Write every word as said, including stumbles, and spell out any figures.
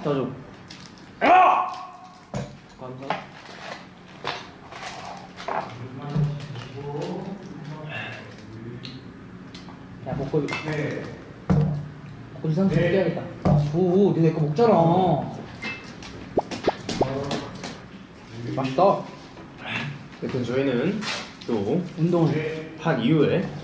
줘. 아! 감사. 야, 먹고 네. 먹고 이상 좀 해야겠다. 오, 내 거 먹잖아. 맛있다. 여튼 저희는 또 운동을 한 이후에